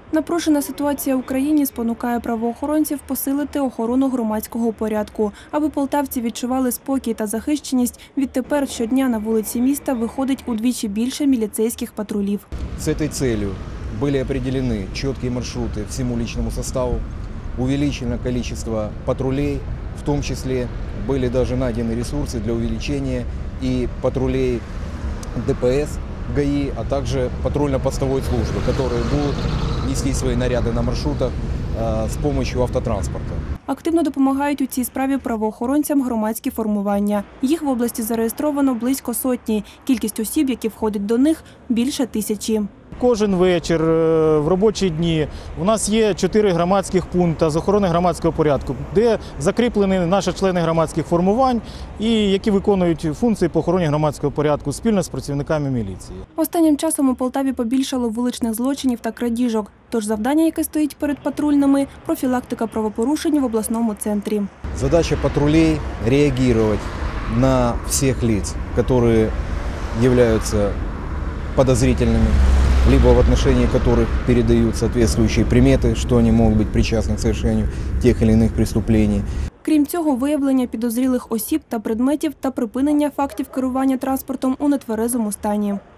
Напружена ситуація в Україні спонукає правоохоронців посилити охорону громадського порядку. Аби полтавці відчували спокій та захищеність, відтепер щодня на вулиці міста виходить удвічі більше міліцейських патрулів. С этой целью были определены четкие маршруты всему личному составу, увеличено количество патрулей, в том числе были даже найдены ресурсы для увеличения и патрулей ДПС, ГАИ, а также патрульно-постовой службы, которые будут нести свои наряды на маршрутах с помощью автотранспорта. Активно допомагають у цій справі правоохоронцям громадські формування. Їх в області зареєстровано близько сотні. Кількість осіб, які входять до них, більше 1000. Кожен вечір в робочі дні у нас є 4 громадських пункти з охорони громадського порядку, де закріплені наші члени громадських формувань і які виконують функції по охороні громадського порядку спільно з працівниками міліції. Останнім часом у Полтаві побільшало вуличних злочинів та крадіжок. Тож завдання, яке стоїть перед патрульними – профілактика правопорушень в обласному центрі. Задача патрулей – реагировать на всех лиц, которые являются подозрительными, либо в отношении которых передают соответствующие приметы, что они могут быть причастны к совершению тех или иных преступлений. Крім цього, виявлення підозрілих осіб та предметів та припинення фактів керування транспортом у нетверезому стані.